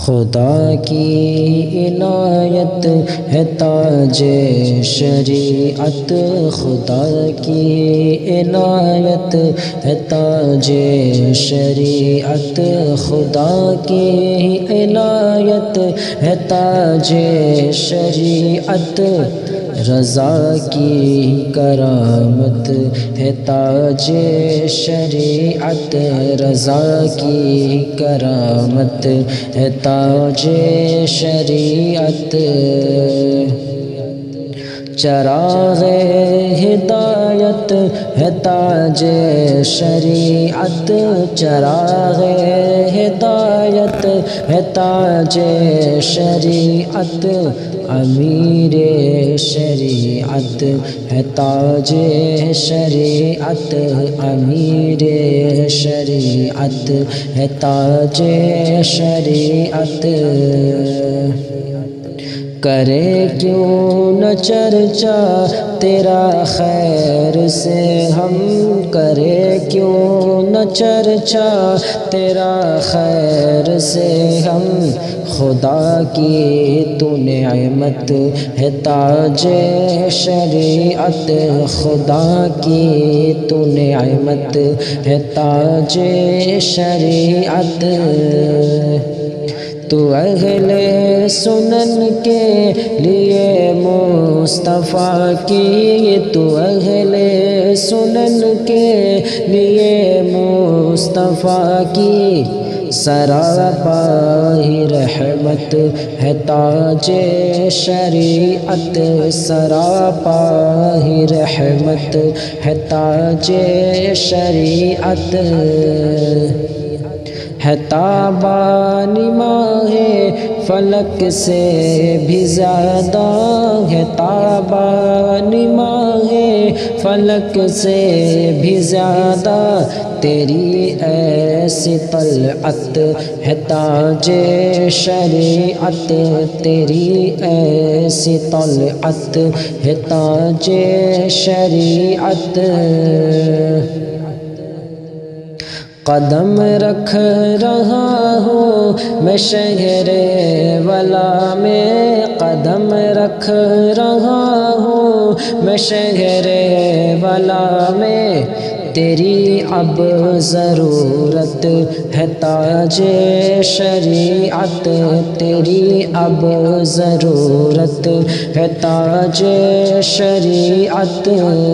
خدا کی عنایت ہے تاج شریعت، خدا کی عنایت ہے تاج شریعت، خدا کی عنایت ہے تاج شریعت، رضا کی کرامت ہے تاج شریعت، رضا کی کرامت ہے تاج شریعت، چراغ ہدایت ہے تاج شریعت، چراغ ہدایت ہے تاج شریعت، امیر شریعت ہے تاج شریعت، امیر شریعت ہے تاج شریعت، کرے کیوں نہ چرچا تیرا خیر سے ہم، کرے کیوں نہ چرچا تیرا خیر سے ہم، خدا کی تو نعمت ہے تاج شریعت، خدا کی تو نعمت ہے تاج شریعت، تو اہل سنن کے لیے مصطفیٰ کی، تو اہل سنن کے لیے مصطفیٰ کی، سراپا ہی رحمت ہے تاج شریعت، سراپا ہی رحمت ہے تاج شریعت، ہے تابان ماہ فلک سے بھی زیادہ، ہے تابان ماہ فلک سے بھی زیادہ، تیری ایسی طلعت ہے تاج شریعت، تیری ایسی طلعت ہے تاج شریعت، قدم رکھ رہا ہوں میں شہر ولا میں، قدم رکھ رہا ہوں میں شہر ولا میں، تیری اب ضرورت ہے تاج شریعت، تیری اب ضرورت ہے تاج شریعت،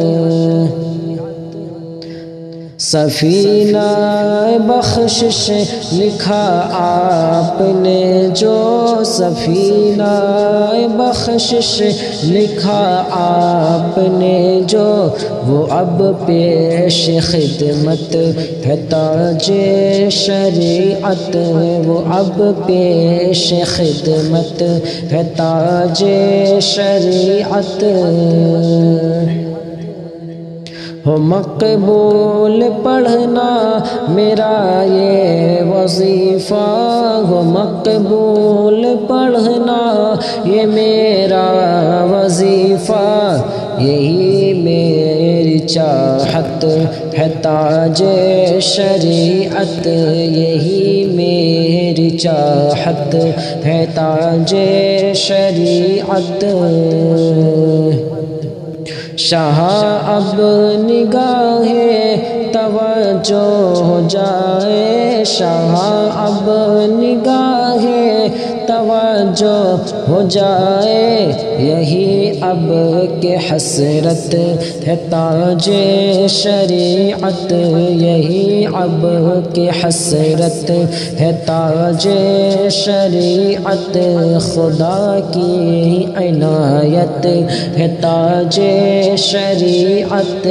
سفینہ بخشش لکھا آپ نے جو، سفینہ بخشش لکھا آپ نے جو، وہ اب پیش خدمت ہے تاج شریعت، وہ اب پیش خدمت ہے تاج شریعت، ہو مقبول پڑھنا میرا یہ وظیفہ، ہو مقبول پڑھنا یہ میرا وظیفہ، یہی میری چاہت ہے تاج شریعت، یہی میری چاہت ہے تاج شریعت، شاہ اب نگاہ توجہ ہو جائے، شاہ اب نگاہ توجہ ہو جائے، یہی اب کے حسرت ہے تاج شریعت، یہی اب کے حسرت ہے تاج شریعت، خدا کی عنایت ہے تاج شریعت،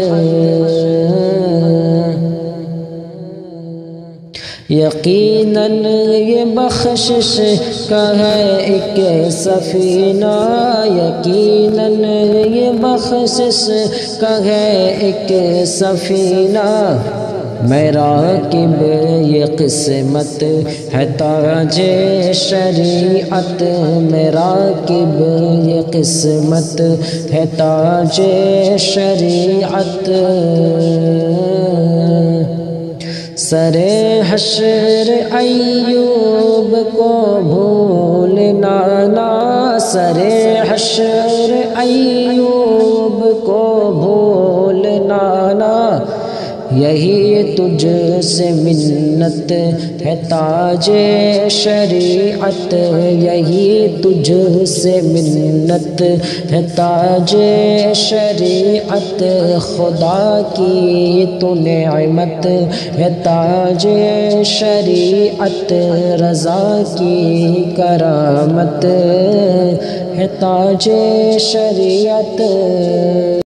یقیناً یہ بخشش کا ہے ایک سفینہ، یقیناً یہ بخشش کا ہے ایک سفینہ، میں راکب یہ قسمت ہے تاج شریعت، میں راکب یہ قسمت ہے تاج شریعت، سرے حشر ایوب کو بھولنا نہ، سرے حشر ایوب کو بھولنا نہ، یہی تجھ سے منت ہے تاج شریعت، یہی تجھ سے منت ہے تاج شریعت، خدا کی تو نعمت ہے تاج شریعت، رضا کی کرامت ہے تاج شریعت۔